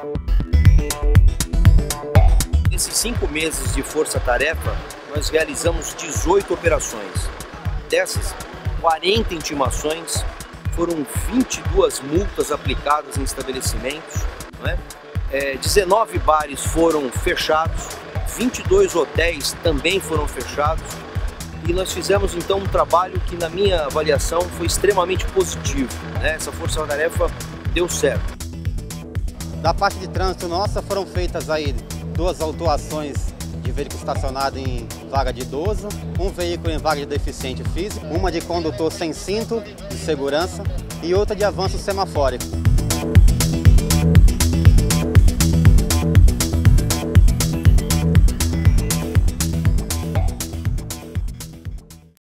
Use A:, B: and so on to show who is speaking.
A: Nesses 5 meses de força-tarefa, nós realizamos 18 operações. Dessas, 40 intimações, foram 22 multas aplicadas em estabelecimentos, não é? 19 bares foram fechados, 22 hotéis também foram fechados, e nós fizemos então um trabalho que, na minha avaliação, foi extremamente positivo, né? Essa força-tarefa deu certo.
B: Da parte de trânsito nossa, foram feitas aí 2 autuações de veículo estacionado em vaga de idoso, um veículo em vaga de deficiente físico, uma de condutor sem cinto de segurança e outra de avanço semafórico.